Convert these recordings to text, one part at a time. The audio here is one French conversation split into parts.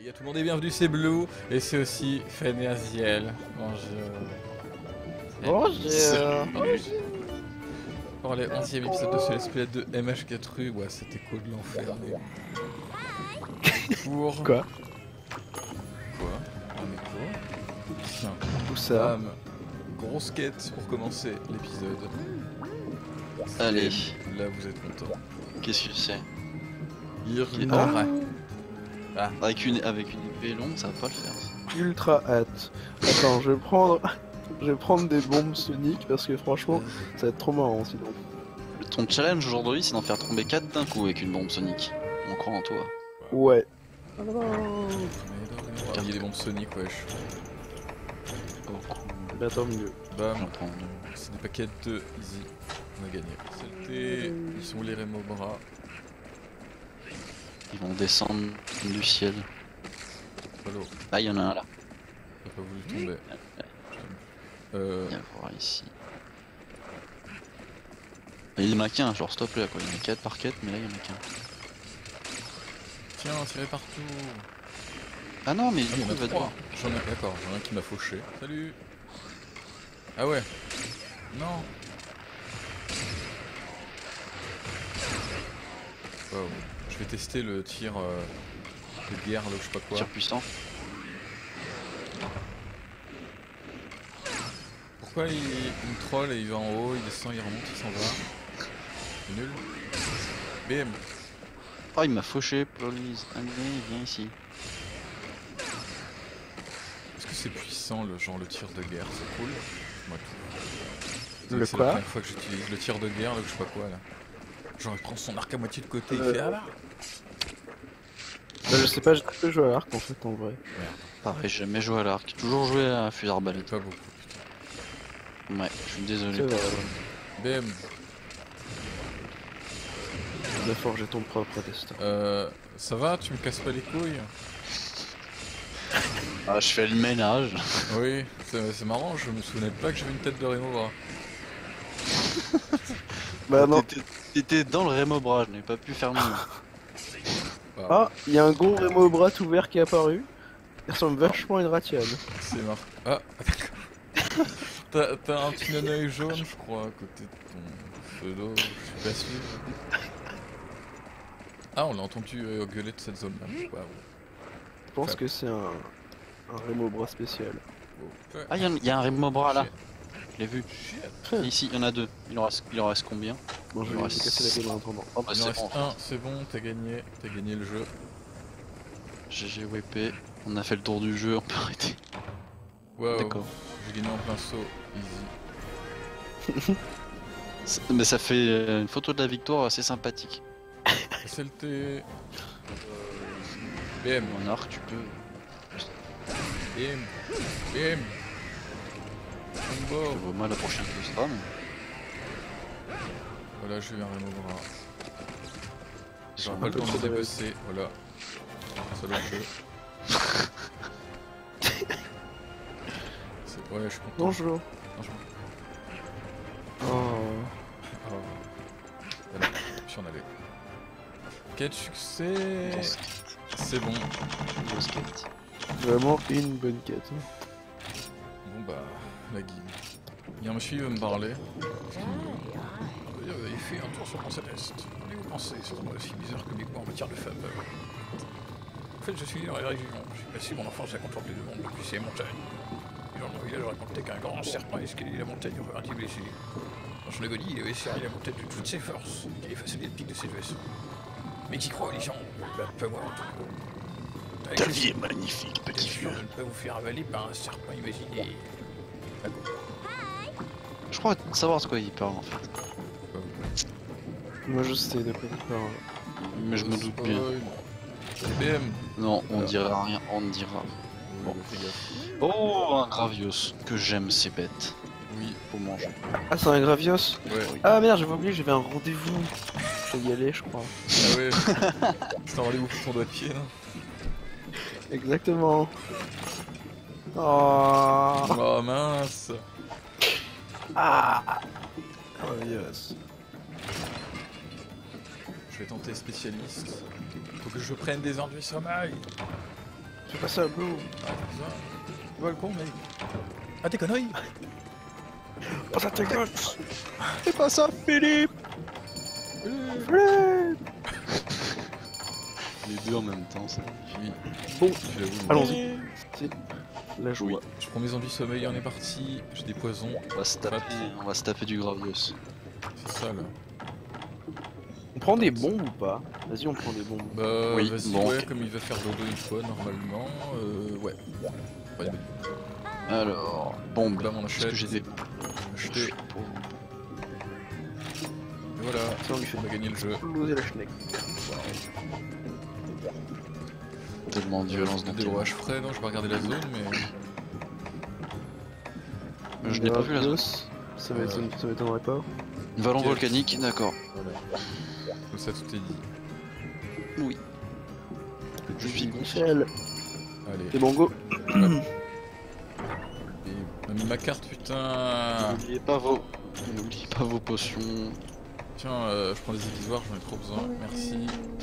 les gars, tout le monde est bienvenu, c'est Blue et c'est aussi Fen et Aziel. Bonjour. Pour les 11e épisode de ce let's play de MH4U, ouais c'était cool de l'enfer mais... Pour... Quoi? On est quoi? Tiens, Où ça? bam. Grosse quête pour commencer l'épisode. Allez. Là vous êtes content. Qu'est-ce que c'est? Irnara. Ah. Avec une épée longue, ça va pas le faire. Ça. Ultra hâte. Attends, je vais prendre des bombes soniques parce que franchement, ça va être trop marrant sinon. Ton challenge aujourd'hui, c'est d'en faire tomber 4 d'un coup avec une bombe sonique. On croit en toi. Ouais. Il y a des bombes soniques, wesh. Bah tant mieux. Bam. J'entends. C'est des paquets de easy. On a gagné. C'était... Ils sont où les Rémobras? Ils vont descendre du ciel. Allô. Ah, il y en a un là. T'as pas voulu tomber. Viens voir ici. Il y en a qu'un, genre stop là quoi. Il y en a 4 par quête, mais là il y en a qu'un. Tiens, tirez partout. Ah non, mais Il y en a va 3. J'en ai... D'accord, j'en ai un qui m'a fauché. Salut. Ah ouais. Non. Wow. Je vais tester le tir de guerre, là, ou je sais pas quoi. Tir puissant. Pourquoi il me troll et il va en haut, il descend, il remonte, il s'en va. C'est nul. BM. Oh, il m'a fauché, please. Allez, viens ici. Est-ce que c'est puissant le genre le tir de guerre? C'est cool. Moi tout. Le C'est quoi? la première fois que j'utilise le tir de guerre, là, ou je sais pas quoi là. Genre il prend son arc à moitié de côté, il fait ah là. Bah je sais pas, j'ai très peu joué à l'arc en fait en vrai. Merde, Pareil, j'ai jamais joué à l'arc. J'ai toujours joué à fusil d'arbalète. pas beaucoup. Ouais, je suis désolé. Euh, C'est vrai. BM. Tu dois forger ton propre destin. Ça va, tu me casses pas les couilles? Ah, je fais le ménage. Oui, c'est marrant, je me souvenais pas que j'avais une tête de Rémobra. Bah non. T'étais dans le Rémobra, je n'ai pas pu faire mieux. Ah, il y a un gros Rémo bras tout vert qui est apparu. Il ressemble vachement à une ratiane. C'est marrant. Ah, d'accord. T'as un petit œil jaune, je crois, à côté de ton pseudo, je suis pas sûr. Ah, on l'a entendu gueuler de cette zone-là. Waouh. Je pense que c'est un Rémo bras spécial. Ah, il y a un Rémobra là. Je l'ai vu. Shit. Et ici, il y en a 2. Il en reste combien? Bon, je Il vais reste- casser la gueule en attendant. Oh bah Il en c'est reste bon. un, c'est bon, t'as gagné le jeu. GG WP. On a fait le tour du jeu, on peut arrêter. Waouh, D'accord. j'ai gagné en plein saut, easy. Mais ça fait une photo de la victoire assez sympathique. SLT. BM, En arc, tu peux. BM, BM. Je Combo. vois mal la prochaine que ce sera, mais. Voilà, j'ai eu un Rémobra. Ils J'aurais sont pas un le peu temps de trop dépasser, voilà. Ça le jeu. Ouais, je suis content. Bonjour. Franchement. Oh. Voilà, puis on avait. Quel succès! Dans ce C'est bon. Grosse quête. Vraiment une bonne quête. Bon bah, la guide. Il y a un monsieur qui veut me parler. Vous avez fait un tour sur Concept Est. Qu'en pensez? C'est moi aussi bizarre que mes goûts en matière de femmes. En fait, je suis dans la région. J'ai passé mon enfance à contempler le monde depuis ces montagnes. Et dans mon village, je racontais qu'un grand serpent escaladait la montagne un petit blessé. Dans son agonie, il avait serré la montagne de toutes ses forces, qu'il effaçait les pics de ses vaisseaux. Mais qui croit aux légendes? Bah, pas moi en tout cas. Ta vie est magnifique, Bien petit sûr, vieux. je ne peux vous faire avaler par un serpent imaginé. Je crois savoir de quoi il parle en fait. Moi je sais de quoi tu parles. Mais je me doute bien. BM. Non, on dira rien, on ne dira. Bon, fais gaffe. Oh, un Gravios. Que j'aime ces bêtes. Oui, Faut manger. Ah, c'est un Gravios? ouais. Ah merde, j'avais oublié, j'avais un rendez-vous. Je vais y aller, je crois. Ah ouais. C'est un rendez-vous pour ton doigt de pied là. Exactement. Oh. Oh mince. Ah. Oh yes. Je vais tenter spécialiste. Faut que je prenne des enduits sommeil. Fais pas ça, bro. Ah, c'est ça. Tu vois le con, mec. Ah, tes conneries. Pas ça, tes gosses. Fais pas ça, Philippe. Les deux en même temps, ça. Oui, Bon, j'avoue. allons-y. C'est la joie. Oui. Je prends mes zombies sommeil, on est parti. J'ai des poisons. On va se taper du gravios. C'est ça là. On prend des bombes ou pas? Vas-y, on prend des bombes. Bah, Oui, vas-y, bon, ouais, ok. comme il va faire dodo une fois normalement. Ouais. Pas une bonne idée. Alors, bombe. Là, on Est-ce achète. que j'ai des... Acheter. Et voilà, Ça, on lui fait on a gagné le jeu. exploser la schneck. Tellement de violence dans Des tes rouages frais, non, je vais regarder la zone, mais. Je n'ai pas vu la zone. Ça m'étonnerait pas. Vallon Ok. volcanique, d'accord. Voilà. Comme ça, tout est dit. Oui. Je suis gonflé. Michel, Allez. des bongos. Et... On a mis ma carte, putain. N'oubliez pas vos potions. Tiens, je prends des aiguisoires, j'en ai trop besoin. Merci.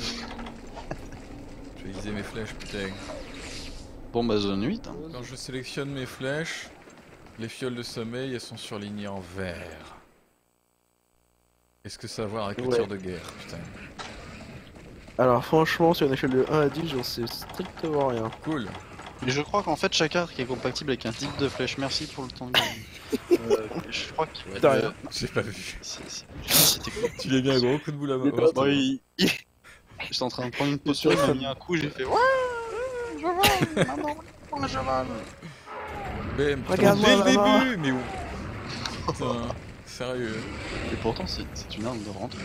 Je vais aiguiser mes flèches, putain. Bon bah zone 8. Hein. Quand je sélectionne mes flèches, les fioles de sommeil, elles sont surlignées en vert. Qu'est-ce que ça a à voir avec le Ouais. tir de guerre, putain. Alors franchement, sur une échelle de 1 à 10, j'en sais strictement rien. Cool. Et je crois qu'en fait chaque arc est compatible avec un type de flèche. Merci pour le temps de je crois qu'il va T'as rien. J'ai pas vu. C'était cool. Tu lui as mis un gros coup de boule à Mais mort. Bon, J'étais en train de prendre une potion, il m'a mis un coup, j'ai fait ouais, je vole, maman, moi je vole. Bam, putain, Regarde-moi, dès le maman. début, mais où? Putain, sérieux. Et pourtant c'est une arme de rentre.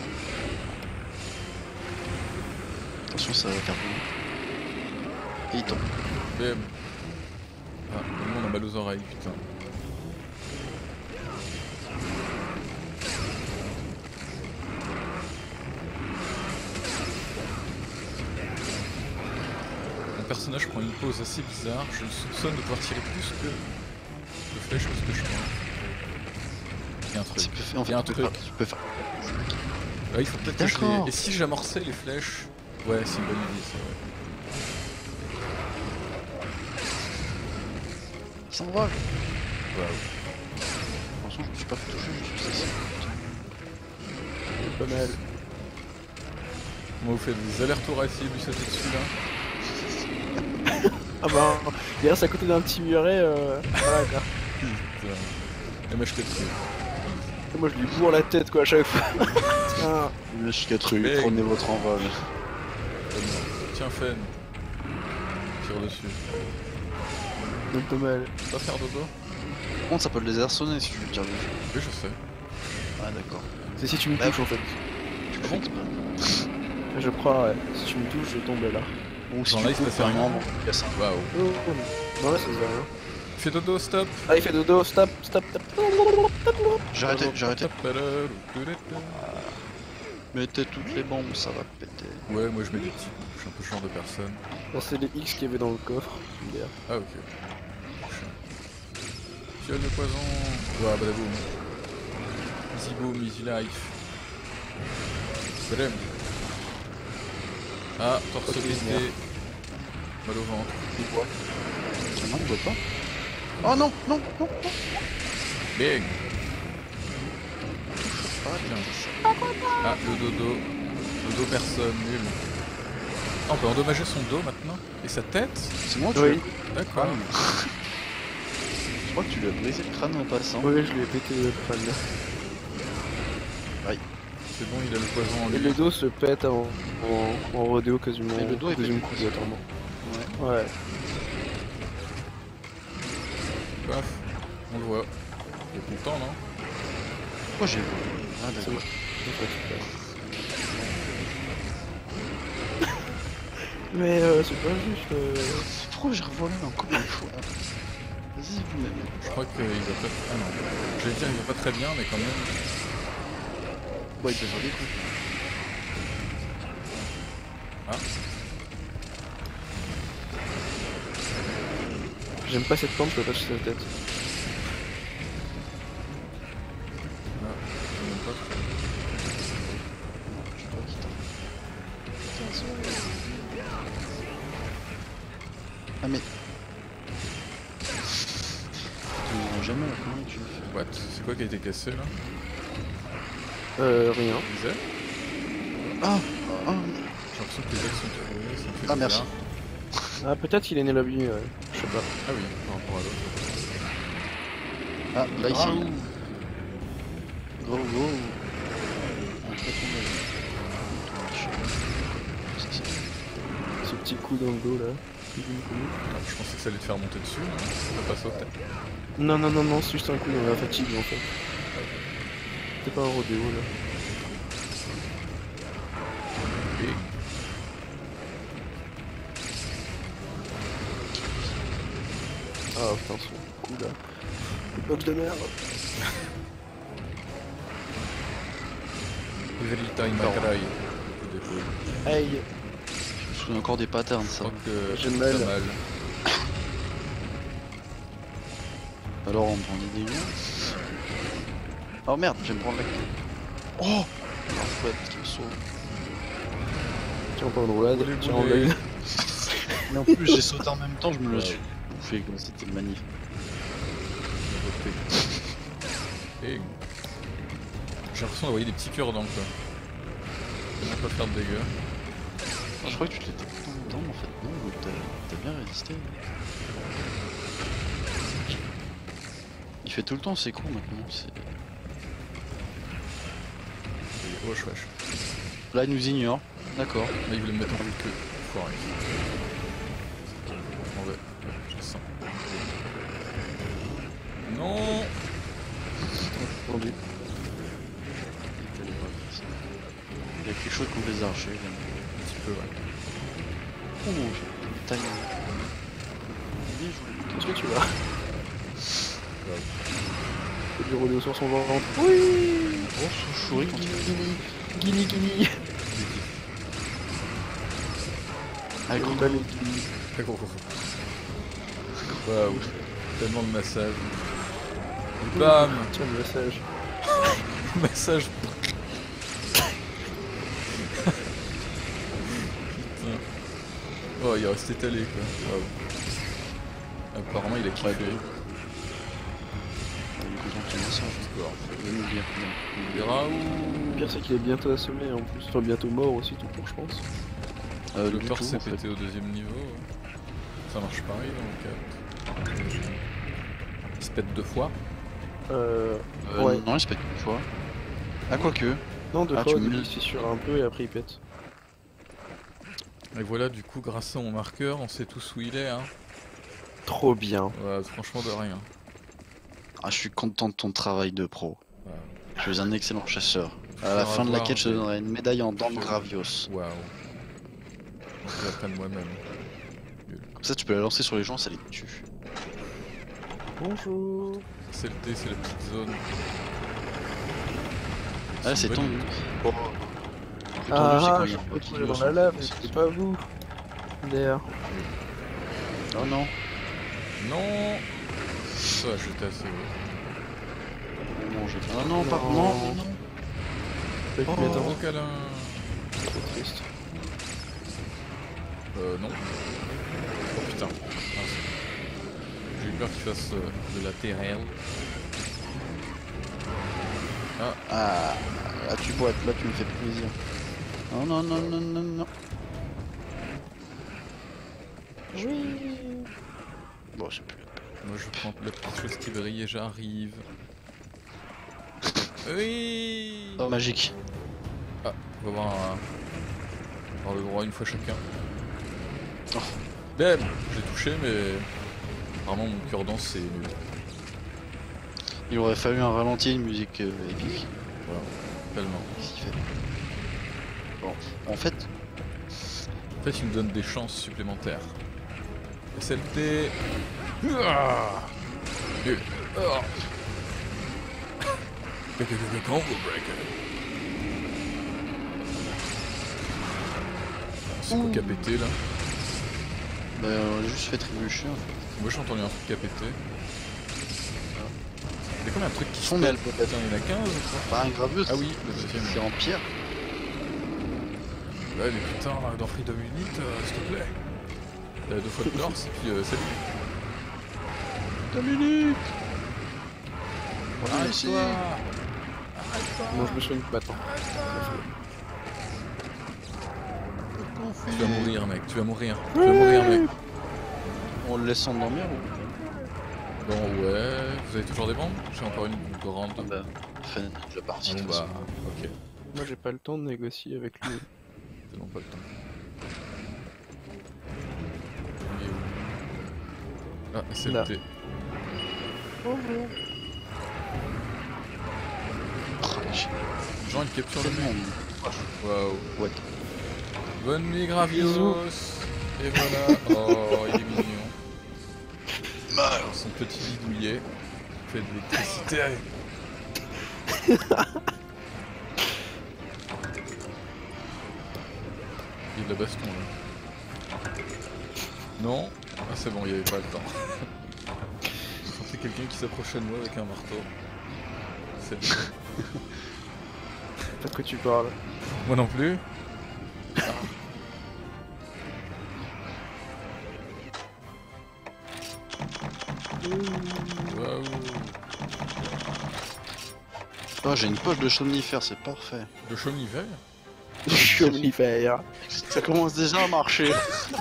Attention ça va cartonner. Et il tombe. Bam. Ah, tout le monde a mal aux oreilles, putain. Mon personnage prend une pause assez bizarre, je le soupçonne de pouvoir tirer plus que de flèches que ce que je prends. Il y a un truc. En fait, Il y a un tu truc. peux faire. Ah, il faut peut-être que je D'accord. les... Et si j'amorçais les flèches? Ouais, c'est une bonne idée, ça, ouais. Il s'envole. Waouh. Attention, je me suis pas fait toucher, je suis assis. Pas mal. Comment vous faites des allers-retours à essayer de lui sauter dessus là? Ah bah, il reste à côté d'un petit muret, voilà quoi. Putain. Et moi je t'ai tué. Et moi je lui bourre la tête quoi à chaque fois. Tiens, Le chicatru, Mais- prenez votre envol. Tiens Fen. Tire dessus. donc pas mal. Pas faire dodo? Par contre, ça peut le désarçonner si tu le tires dessus. Oui, je sais. Ah, d'accord. C'est si tu me Bah, touches en fait. Tu le fais exprès. Je crois, ouais. Si tu me touches, je tombe là. Ou si Genre tu là, il se coupes passait un rien. membre, tu casses un. Waouh. Oh, non là ça se voit rien. Fais dodo, stop. Ah il fait dodo, stop, stop, stop. J'ai arrêté, j'ai arrêté. Ouais, Mettez toutes les bombes, ça va péter. moi je mets des petits coups, je suis un peu ce genre de personne. Bon, c'est les X qu'il y avait dans le coffre. Merde. Ah ok. Fiole de poison. Ouah, badaboum. Easy boom, easy life. Badaboum. Ah, torse Ok, pété. merde. Mal au ventre. Ah non, il voit pas. Oh non, non, non, non. Bang. Ah, Tiens. Ah, le dodo. Dodo personne, nul. Ah, on peut endommager son dos maintenant? Et sa tête? c'est moi ou tu Oui, D'accord. Je crois que tu lui as brisé le crâne en passant. oui, je lui ai pété le crâne là. C'est bon, il a le poison en Et lui. le dos se pète en rodéo quasiment. Et le dos est deuxième pété. coup obligatoirement. Ouais. Ouais. Paf. On le voit. Il est content, non? Pourquoi j'ai volé? Ah C'est d'accord. bon. Mais c'est pas juste. Pourquoi j'ai revolé encore une fois? Vas-y, vous l'avez. Je crois qu'il va pas... Ah non. Je vais dire il va pas très bien, mais quand même... Ouais, il peut faire des coups. Ah. J'aime pas cette plante, je peux pas toucher sa tête. Ah. Je sais même pas trop. Je crois qu'il t'a. Ah mais... Tu me rends jamais là, comment tu fais? What? C'est quoi qui a été cassé là? Rien. Disais? Ah, ah, J'ai l'impression que les axes sont trouvés, ça me fait Ah, merci. bizarre. Ah, peut-être qu'il est né lobby, ouais. Je sais pas. Ah oui, par rapport à l'autre. ah, là ici. Ah, Gros, gros. On fait tomber. Ce petit coup dans le dos là. je pensais que ça allait te faire monter dessus, non? Ça va pas sauter. Non, non, non, non, c'est juste un coup dans la fatigue en fait. C'était pas un rodéo là. Et... Ah putain, son coup là. Le box de merde. Verità in Macraï. Aïe. Je me souviens encore des patterns, Je ça. crois que J'ai t'as mal. mal. Alors on prend des dégâts. Oh merde, je vais me prendre la clé. Oh la fouette qui me sauve. Tiens, pas une roulade. Roulez, Tiens, roulez. on a Mais en plus j'ai sauté en même temps, je me le Ouais. suis bouffé comme c'était magnifique. Et... J'ai l'impression d'envoyer des petits cœurs dedans quoi. Comment pas faire de dégâts. Ah, je crois que tu te l'étais tout le temps en fait. Non, mais t'as bien résisté. Il fait tout le temps ses coups maintenant. Et... Wesh wesh. Là il nous ignore. D'accord. Là il voulait me mettre en queue. Foiré. On va. Je le sens. Non. entendu. Il y a quelque chose contre les archers. Un petit peu ouais. Ouh, j'ai taille. Bien joué. Qu'est-ce que tu vas? Fait du rodéo sur son ventre. Oui. Oh, ce chouris quand il Guili, guili. Ah, gros. Allez, Très gros. Waouh. Tellement de massage. Et bam. tiens le message. Massage. Putain. Oh, il est resté étalé quoi. Waouh. Apparemment, il a kiffé. Il est content qu'il massage. D'accord. Il va nous dire. On verra où. Le pire c'est qu'il est bientôt assommé en plus. Enfin bientôt mort aussi tout court je pense. Le Du corps tout, s'est en fait. pété au deuxième niveau. Ça marche pareil donc. Il se pète deux fois. Ouais. Non, il se pète une fois. Ah, quoique. Non, deux Ah, fois, tu au début, me- il se fissure un peu et après il pète. Et voilà, du coup, grâce à mon marqueur, on sait tous où il est. Hein. Trop bien. Ouais, franchement, de rien. Ah, je suis content de ton travail de pro. Ouais. Tu es un excellent chasseur. À la Faire fin de avoir laquelle je te des- donnerai une médaille en dents de Gravios. Waouh. J'attends moi-même. Comme ça, tu peux la lancer sur les gens, ça les tue. Bonjour. C'est le D, c'est la petite zone. Ah, c'est une ton. bonne idée. Oh. Ah, quand je il y a suis un retrouvé kilos, dans la lave, mais c'était pas vous. D'ailleurs. Oh non. Non. Ça, j'étais assez haut. Non, j'ai fait. Ah non, pas. Non. Non, non. Fait Oh, qu'il est gros câlin. trop triste. Non. Oh putain. Ah, j'ai eu peur qu'il fasse de la TRL. Ah, là tu boites, là tu me fais plaisir. Non, non, non, non, non, non. Oui. Bon, c'est plus. Moi je prends la petite chose qui brille et j'arrive. Oui. Oh, magique. Ah, on va voir le droit une fois chacun. Oh. Bam. J'ai touché mais apparemment mon cœur danse c'est nul. Il aurait fallu un ralenti et une musique épique. Voilà, tellement. Qu'est-ce qu'il fait? Bon, en fait, En fait il me donne des chances supplémentaires. SLT. Ah. Nul. Ah. Combo breaker. C'est quoi qui a pété là? bah, on a juste fait trébucher en fait. Moi j'ai entendu un truc qui a pété. Il y a comme un truc qui Son se aile, pète. peut-être. Putain, il y en a 15 ou quoi? Pas un graveuse. Ah oui, le deuxième. C'est en pierre. Ouais mais putain, dans Freedom Unit, s'il te plaît. 2 fois le torse, et puis salut. Dominique. Arrête-toi. Moi je me soigne maintenant. Tu vas mourir, mec, tu vas mourir. Tu vas mourir, mec. On le laisse endormir ou? Bon, ouais, vous avez toujours des bombes? J'ai encore une grande. Ah bah, fin de la partie. Bon, de toute façon. bah, ok. Moi j'ai pas le temps de négocier avec lui. Tellement pas le temps. Il est où? Ah, c'est Là. le thé. Bonjour. J'ai Genre une capture de tellement mur. envie. Waouh. What? Bonne nuit, Gravios. Et voilà. Oh, il est mignon. Alors, son petit lit douillet fait de l'électricité. Il y a de la baston là. Non. Ah c'est bon, il n'y avait pas le temps. Je sentais quelqu'un qui s'approchait de moi avec un marteau. C'est le... Pas de quoi tu parles. Moi non plus. Waouh. Oh, j'ai une poche de somnifère, c'est parfait. Le chaume-hiver. Chomifère. Ça commence déjà à marcher.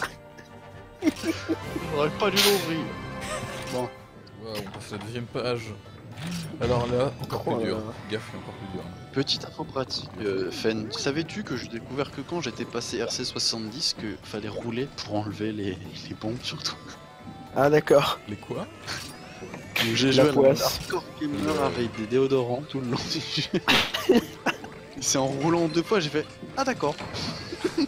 J'aurais pas dû l'ouvrir. Bon, Waouh, on passe à la 2ème page. Alors là, encore Oh plus là dur. là. Gaffe, il est encore plus dur. petite info pratique. Fen, savais-tu que j'ai découvert que quand j'étais passé RC70 que fallait rouler pour enlever les bombes surtout. Ah d'accord. Les quoi? Donc j'ai La joué à poisse. hardcore gamer avec des déodorants tout le long du jeu. C'est en roulant 2 fois j'ai fait ah d'accord. En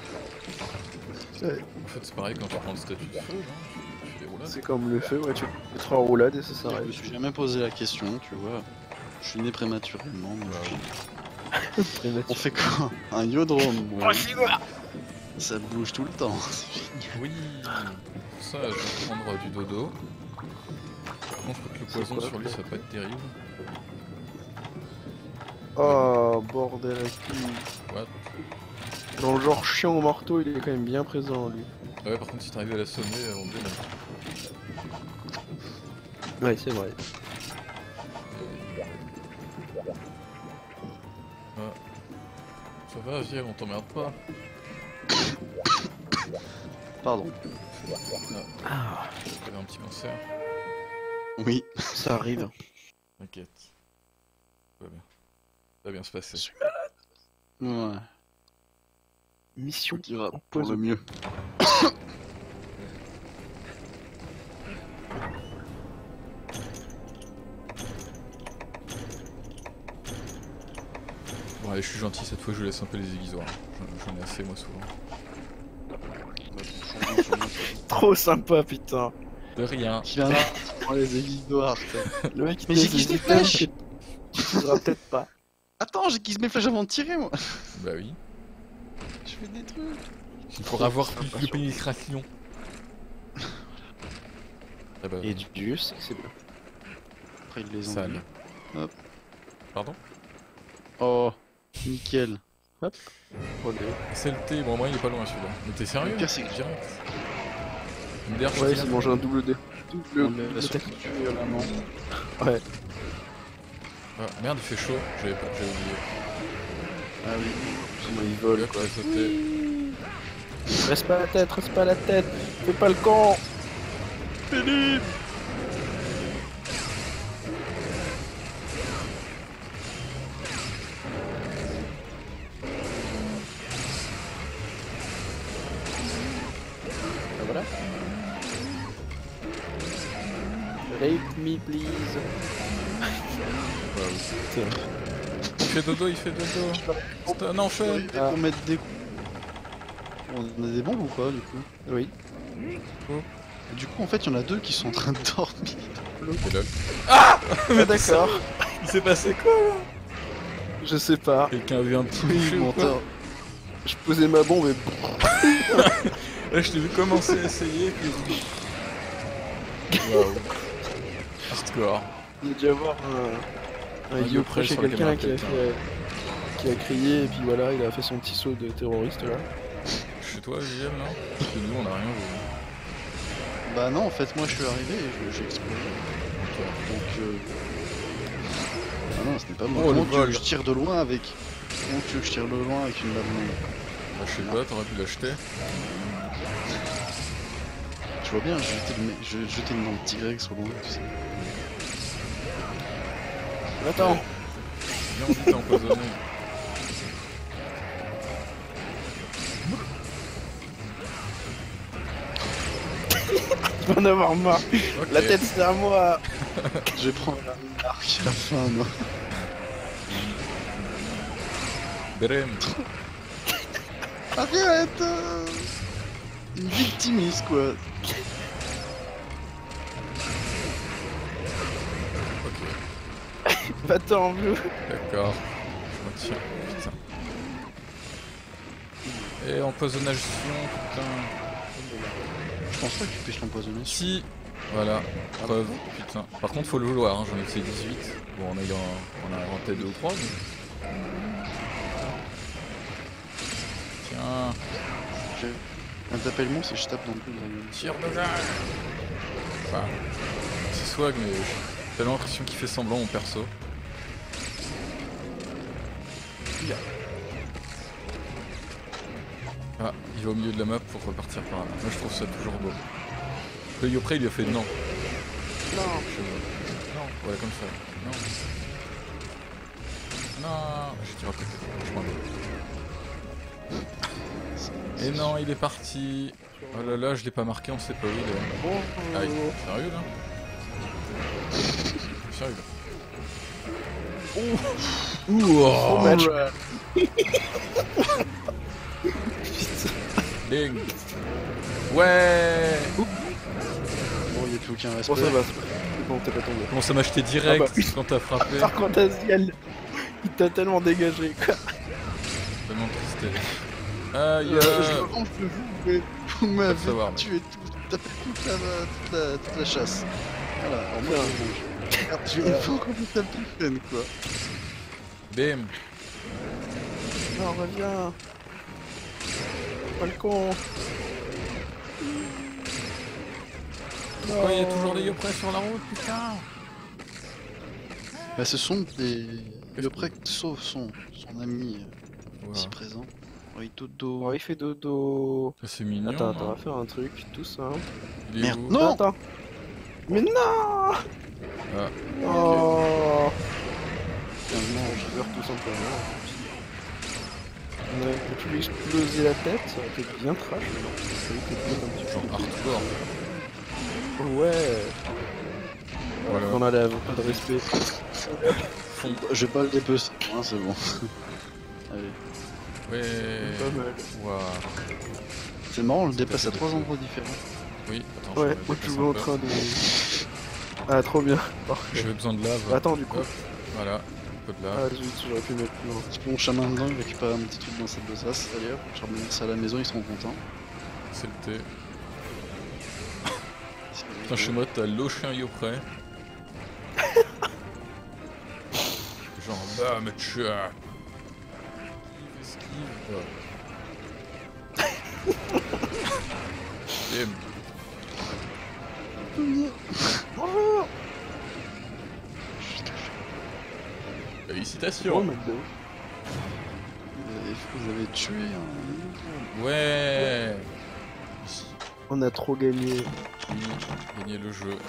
fait, c'est pareil quand tu prends le statut de feu, non? Tu fais des roulades. C'est comme le feu, ouais, tu fais 3 roulades et ça Je s'arrête. me suis jamais posé la question, tu vois. Je suis né prématurément. Donc on fait quoi? Un iodrome. Ouais. Ça bouge tout le temps. C'est génial. Oui. Pour ça, je vais prendre du dodo. Par contre, je crois que le poison quoi, sur lui, ça va pas être terrible. Oh bordel à cul. What? Dans le genre chiant au marteau, il est quand même bien présent lui. Ah ouais, par contre, si t'arrives à l'assommer, on dit là. Ouais, c'est vrai. Ah. Ça va, Vielle, on t'emmerde pas. Pardon. Ah, T'avais un petit cancer. Oui. ça arrive. T'inquiète. Ça va bien. Ça va bien se passer. Ouais. Mission Tu vas en pour pause. le mieux. Bon, allez, je suis gentil, cette fois, je vous laisse un peu les aiguisoirs. J'en ai assez, moi, souvent. Trop sympa putain. De rien. Qui vient là prend les aiguisoirs. Le mec Mais il j'ai te kiffé dit les flèches. que tu utiliseras peut-être pas. Attends, j'ai quitté mes flèches avant de tirer moi. Bah oui. Je fais des trucs. Il faut avoir plus de pénétration. Ah bah, Et du Dius, c'est bien. Après il les sale. enlève. Hop. Pardon? Oh, nickel. C'est le thé, bon, moi, il est pas loin celui-là. Mais t'es sérieux? Le pire, c'est que- direct. MDR, je Ouais, suis c'est mangé un double dé. On Double le laisse attaque. violemment. Ouais. Ah, merde, il fait chaud. J'avais oublié. Ah oui. Comment il vole Hop, quoi. je vais sauter. Reste pas la tête, reste pas la tête. Fais pas le camp. Philippe. Ah, voilà. Rape me please. Il fait dodo, il fait dodo. C'est un enchaîne. Ah. Pour mettre des coups. On a des bombes ou pas du coup? Oui. Du coup en fait il y en a 2 qui sont en train de dormir. Ok, lol. Ah d'accord. Il s'est passé quoi là? Je sais pas. Quelqu'un vient de Oui, toucher ou quoi? menteur. Je posais ma bombe et Là, je t'ai vu commencer à essayer, puis... Waouh. Hardcore. il y a dû avoir un Un idiot près chez sur la quelqu'un caméra, qui a crié et puis voilà, il a fait son petit saut de terroriste là. Chez toi, William, là? Parce que nous, on a rien vu. Bah non, en fait, moi je suis arrivé et j'ai explosé. Donc ah non, ce n'est pas moi. Oh, Comment le tu veux vol. que je tire de loin avec... Comment tu veux que je tire de loin avec une balle longue? Bah, je sais pas, t'aurais pu l'acheter. Tu vois bien, je jetais une lampe T-Rex au loin, tu sais. Attends. Bien envie de t'empoisonner. Je vais en avoir marre. Ok. La tête c'est à moi. Je vais prendre un arc à la fin, moi. Brem. Arrête Une victimiste, quoi. Ok, Va-t'en bleu. d'accord. Je me tiens, putain. Et empoisonnage Sion, putain. Je pense pas que tu puisses l'empoisonner. Si, voilà, preuve, putain. Par contre, faut le vouloir, hein, j'en ai fait 18. Bon, on a inventé 2 ou 3, mais... Tiens, Un t'appelle mon si je tape dans le cul de la gueule. tire de gaz. Enfin, c'est swag, mais j'ai tellement l'impression qu'il fait semblant, mon perso. Ah, il va au milieu de la map pour repartir par là. Moi, je trouve ça toujours beau. Le Yopré, il lui a fait non. Non. Non, voilà, comme ça. Non. Non, je tire à côté. Je m'en vais. Et non, il est parti. Oh là là, je l'ai pas marqué, on sait pas où il est. Bon, Aïe, sérieux là? Sérieux là? Ouh, Bon match. Ding. Ouais. Bon, il n'y a plus aucun respect. Bon ça va. C'est bon, t'es pas tombé. Comment ça m'a acheté direct Ah bah. quand t'as frappé? Par contre Aziel, il t'a tellement dégagé quoi. Tellement tristesse. Aïe, Je revanche le vous, mais vous m'avez savoir, mais- tué tout. T'as fait toute la chasse. Voilà, alors moi je revanche. Tu es faux comme une plus fun, quoi. Bim. Non, reviens. Pas le con. Pourquoi il y a toujours des Yopré sur la route, putain? Bah ce sont des... Le prêt sauf son ami Voilà. ici présent. Oui, dodo. Oh, il fait dodo. Ça, c'est mignon. Attends, hein. on va faire un truc tout simple. Il est Merde, où? non. Attends. Mais non. Ah, Oh. Finalement, Je meurs tout simplement. On aurait pu lui exploser la tête, ça aurait été bien trash, mais non. Ça aurait été bien un petit genre hardcore. peu. Ouais. Voilà. On a la pas de respect. je vais pas le dépecer, hein, c'est bon. Allez. Ouais. Pas mal. Waouh. C'est marrant, on le dépasse à 3 endroits différents. Oui, attends, Ouais, je vais moi dépasser toujours un en peu. train de... Ah, trop bien. Parfait. J'avais besoin de lave. Bah, attends, du coup. Hop, voilà, un peu de lave. Ah, zut, j'aurais pu mettre plus loin. Mon chemin dedans, il récupère un petit truc dans cette besace, d'ailleurs. Je vais revenir ça à la maison, ils seront contents. C'est le thé. Putain, chez moi, t'as l'eau chien Yopré. Genre, bah, mais tu as. Esquive. Bim. Bonjour. Félicitations. Oh, McDo. Vous avez tué un... Ouais. On a trop gagné. Oui, gagner le jeu.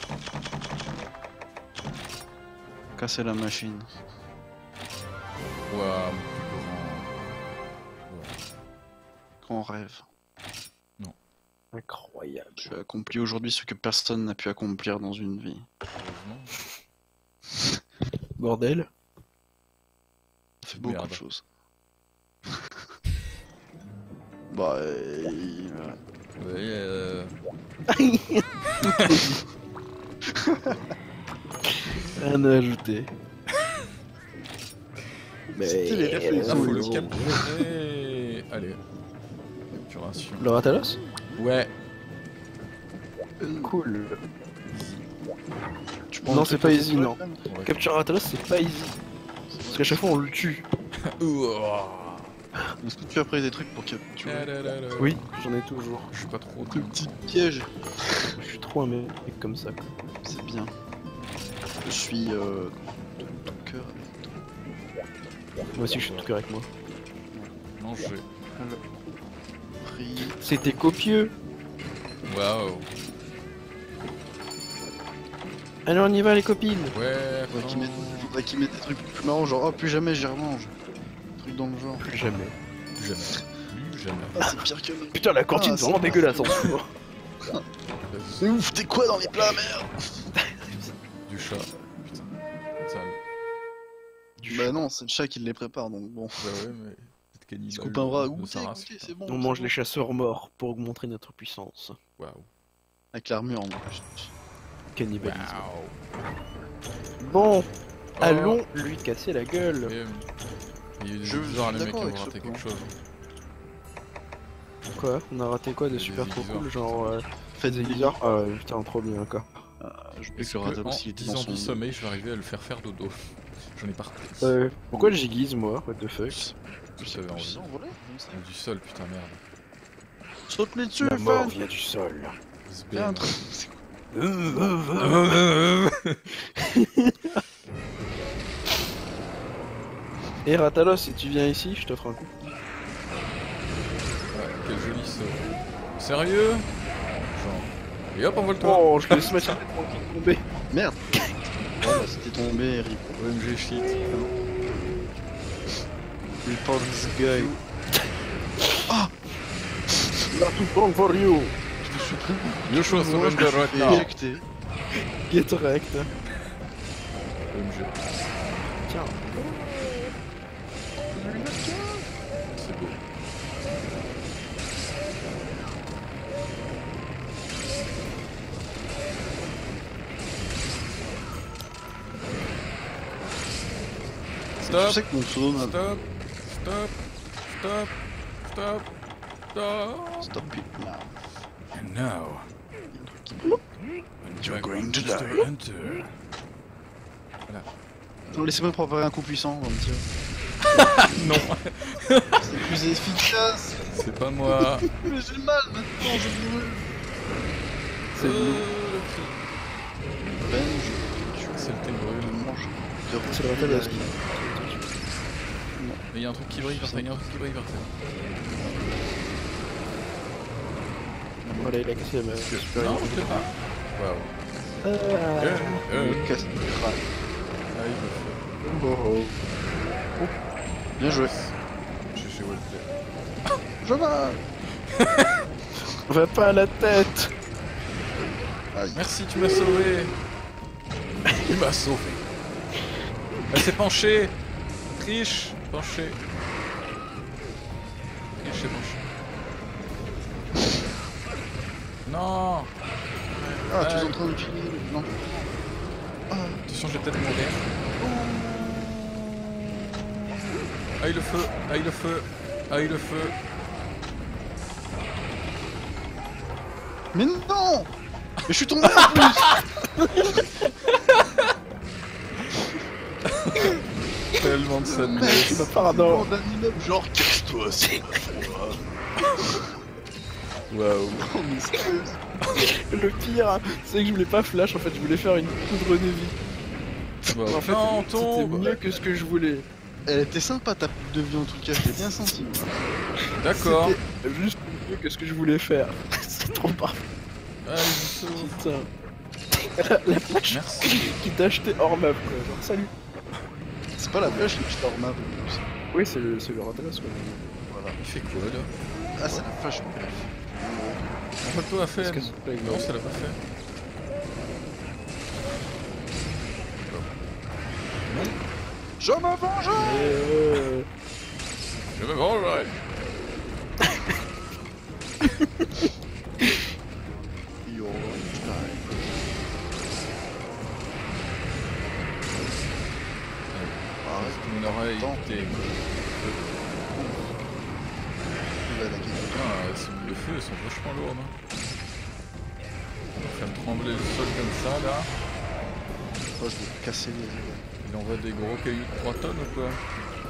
Casser la machine. Waouh, mon plus Grand rêve. Incroyable. Tu as accompli aujourd'hui ce que personne n'a pu accomplir dans une vie. heureusement. Bordel. Ça fait beaucoup Merde. de choses. Bah, Ouais, Rien à ajouter. Mais... C'était les réflexes. ah, faut le Bon. capturer. Allez. Capturation. Le Ratalos. Ouais. Cool. Tu prends Non, un c'est truc pas au easy, feu, non. quand même. Ouais. Capture Ratalos, c'est pas easy. Parce qu'à chaque fois, on le tue. Ouah. Est-ce que tu as pris des trucs pour capturer Tadadada. Oui, j'en ai toujours. Je suis pas trop un petit piège? trop un mec comme ça. Quoi. C'est bien. Je suis tout cœur avec toi. Moi aussi je suis tout cœur avec moi. Manger. Pris. C'était copieux. Waouh. Allez on y va les copines. Ouais, Faudrait qu'ils mettent des trucs plus marrants, genre oh plus jamais j'y remange. Truc dans le genre. Plus jamais. plus jamais. Plus jamais. Ah, c'est pire que même. Putain la cantine c'est vraiment dégueulasse en dessous. Mais ouf, t'es quoi dans les plats, merde? Du chat. Putain. Sale. Bah non, c'est le chat qui les prépare donc bon. Bah ouais, mais. Peut-être cannibale. Il se coupe un bras, de goûtez, sa race, goûtez, putain. c'est bon. On mange les chasseurs morts pour augmenter notre puissance. Waouh. Avec l'armure en plus. Cannibalisme. Waouh. Bon, Oh. allons lui casser la gueule. Il est Je bizarre les suis mecs qui d'accord ont avec ce raté plan. quelque chose. Quoi? On a raté quoi de Des super trop viseurs, cool? Genre Faites des des viseurs? Ah putain trop bien quoi. Je Est-ce que le radar que en aussi était 10 dans ans son de sommeil, je vais arriver à le faire faire dodo? J'en ai pas repris. Pourquoi j'aiguise moi? What the fuck? J'avais envie. Envolé, comme ça. Du sol, putain, merde. Saute-les dessus, La mort fan. vient du sol. Fais un truc. C'est quoi? Et Ratalos, si tu viens ici, je t'offre un coup. Ouais, quel joli sol. Sérieux? Genre. Et hop, envole-toi! Oh, je laisse ma tête tranquille tomber. Merde. Oh bah c'était tombé, rip. OMG shit. We found this guy. Not too strong for you. You should surrender right Et now. éjecté. Get wrecked. OMG. Tiens. C'est beau. Tu Stop! sais que mon pseudo n'a Stop! Stop! Stop! Stop! Stop! Stop it now. And now, You're going to Mr. die. Hunter. Non, laissez-moi préparer un coup puissant, on va me dire. Non! C'est plus efficace. C'est pas moi! Mais j'ai mal maintenant, je brûle. C'est le nous. cri. Ben, C'est le thé je brûle. mange. C'est le Ratalos qui. Mais y'a un truc qui brille vers terre, y'a un truc qui brille vers terre. Voilà, il a cassé la main. Non, je sais pas. Waouh. Me casse le crâne. Ah, il me fait. Oh, oh. Bien joué. GG Wellplay. Je vais. Va pas à la tête. Aïe. Merci, tu m'as sauvé. Tu m'as sauvé. Elle s'est penchée. Triche. Penchée. Triche et penchée. Non. Ah, tu es en train de filer. Non. Attention, je vais peut-être mourir. Aïe le feu. Aïe le feu. Aïe le feu. Mais non. Mais je suis tombé en plus. Tellement de sadness. Pardon. D'un immeuble, genre cache-toi, c'est Waouh. Le pire, c'est que je voulais pas flash en fait, je voulais faire une poudre de vie. Waouh. En fait, Non, on c'était tombe. mieux que ce que je voulais. Elle était sympa ta coupe de vie en tout cas, je l'ai bien senti. D'accord. C'était juste mieux que ce que je voulais faire. C'est trop parfait. Aïe, je sauve. Putain. La flash Merci. qui t'a acheté hors map quoi. Genre salut. C'est pas la flèche, c'est juste hors map en plus. Oui, c'est le Ratalos quoi. Voilà. Il fait quoi là? Ah, c'est la flèche. En fait, toi a fait. Parce que c'est pas Non, ça l'a pas fait. Je me venge. Je me vengerai. You're going to die. Arrête ton oreille. Attends. T'es. Il va attaquer. Putain, ces boules de feu elles sont vachement lourdes. Hein. On va faire trembler le sol comme ça là. Oh, je vais casser les. Il envoie des gros cailloux de 3 tonnes ou quoi? Ouais.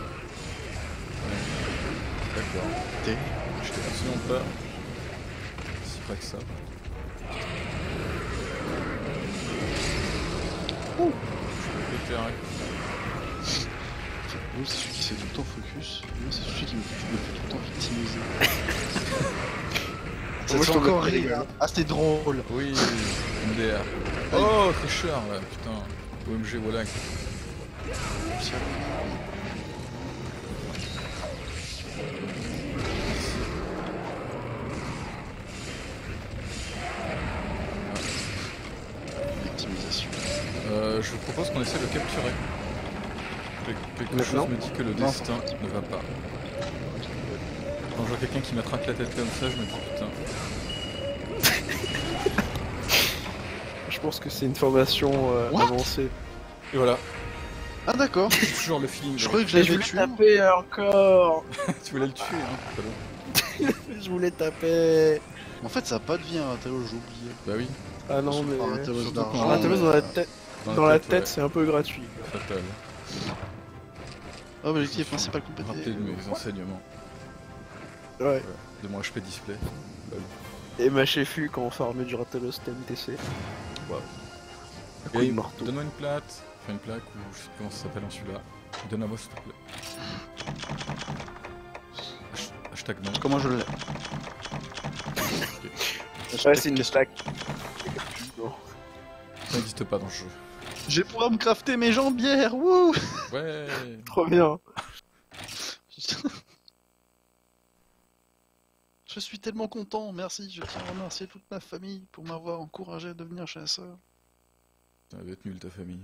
D'accord. T'es. J'étais absolument pas si près que ça. j'arrête. Lui, c'est celui qui se fait tout le temps focus. Moi, c'est celui qui me fait tout le temps victimiser. Ça Moi, te je fait t'en encore mets rire. pas, Hein. Ah, c'était drôle. Oui, MDR. Oh, tricheur là, putain. OMG, voilà. Victimisation. Je vous propose qu'on essaie de le capturer. Quelque chose Maintenant me dit que le destin ne va pas. Quand je vois quelqu'un qui m'attraque la tête comme ça, je me dis putain. Je pense que c'est une formation What avancée. Et voilà, Ah, d'accord. c'est toujours le feeling. Je croyais que je Mais je l'avais voulais tué. taper encore. Tu voulais le tuer, hein, salaud. Je voulais taper. En fait, ça a pas de vie un Rathalos, j'ai oublié. Bah oui, Ah non, mais... Un Rathalos surtout d'argent. quand- Rathalos dans la tête, dans la tête ouais, c'est un peu gratuit. fatal. Objectif principal complété. Rappelez de mes enseignements Ouais. de mon HP display. Et ma chefu quand on farmait du Rathalos TMTC. Wow. Un coup de marteau. Donne-moi une plate, enfin une plaque ou je sais plus comment ça s'appelle en celui-là. Donne à moi s'il te plaît. Hashtag non. Comment je l'ai? Ouais, c'est une stack. Ça n'existe pas dans le jeu. Je vais pouvoir me crafter mes jambières, wouh. Ouais. Trop bien. Je suis tellement content, merci, je tiens à remercier toute ma famille pour m'avoir encouragé à devenir chasseur. Ça va être nul ta famille.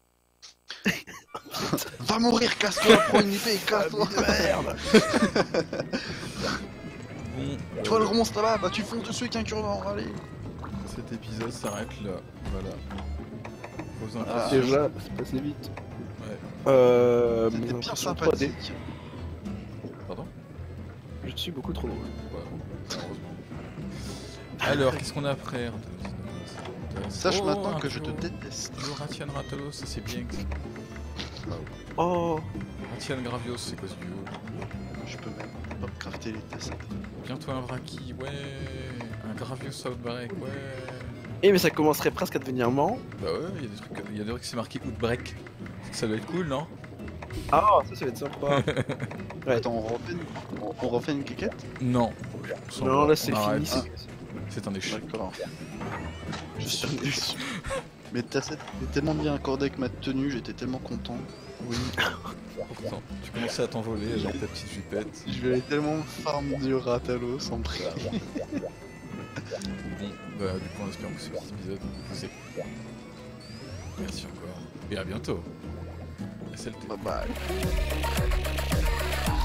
Va mourir, casse-toi, prends une épée, casse-toi. Merde. Bon, Toi le monstre là, bah tu fonces dessus avec un cure-dent, allez. cet épisode s'arrête là. Voilà. Vos Ah, impressions. Déjà, c'est passé vite. Ouais. Mes C'était bien impressions 3D. sympathique. Pardon. Je suis beaucoup trop drôle. Ouais, heureusement. Alors, qu'est-ce qu'on a après Sache Oh, maintenant un que je te duo. déteste. Duo Ratian Rathalos, ça c'est bien. Oh. Ratian Gravios, c'est quoi ce duo? Je peux même pas me crafter les tests. Bientôt un Vraki, ouais. Un Gravios Outbreak, ouais. Eh mais ça commencerait presque à devenir marrant. Bah ouais, il y a des trucs, il y a des trucs qui c'est marqué Outbreak. Ça doit être cool, non? Ah, ça va être sympa. Ouais. Attends, on refait une cliquette? Non. On Non, va, là c'est on arrête. fini. C'est un échec. D'accord. Je suis déçu. Mais t'es tellement bien accordé avec ma tenue, j'étais tellement content. Oui. Pourtant, tu commençais à t'envoler avec ta petite jupette. Je vais aller tellement farm du Rathalos en prix. Bon, bah du coup on espère que ce petit épisode vous a plu. Merci encore. Et à bientôt. La CLT. Bye bye.